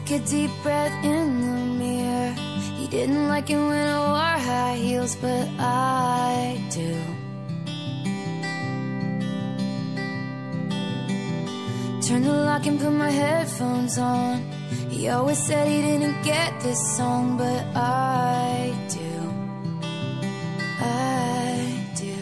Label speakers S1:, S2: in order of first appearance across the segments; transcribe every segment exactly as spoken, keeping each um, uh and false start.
S1: Take a deep breath in the mirror. He didn't like it when I wore high heels, but I do. Turn the lock and put my headphones on. He always said he didn't get this song, but I do. I do.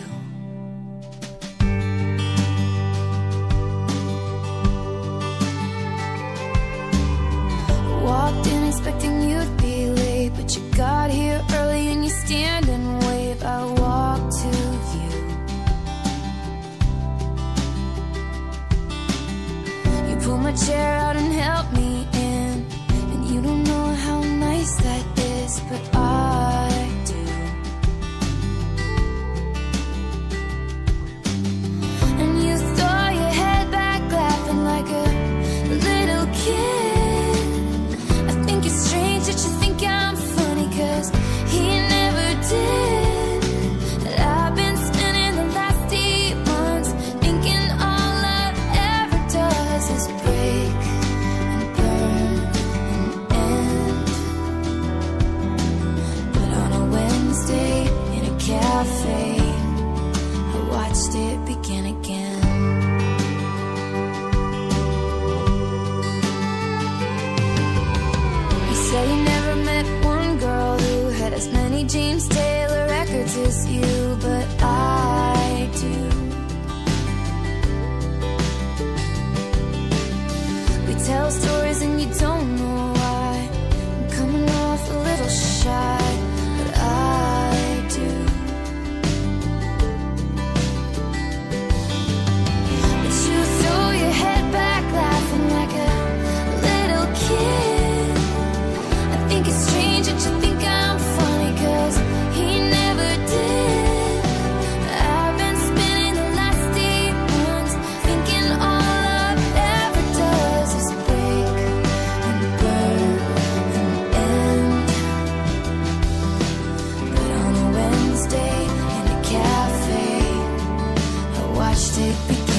S1: Walked in expecting you'd be late, but you got here early and you stand and wave. I walked to you. You pulled my chair out and helped me in, and you don't know how nice that is, but I do. And you throw your head back laughing like a little kid. I think it's strange that you think I'm funny, 'cause he never did. And I've been spending the last eight months thinking all love ever does is break and burn and end. But on a Wednesday in a cafe, I watched it begin again. You say you never met one girl who had as many James Taylor records as you, but I do. We tell stories and you don't know why. I'm coming off a little shy, but I do. But you throw your head back laughing like a little kid. I think it's strange that you think I'm funny, 'cause he never did. I've been spending the last eight months thinking all love ever does is break and burn and end. But on a Wednesday in a cafe, I watched it begin.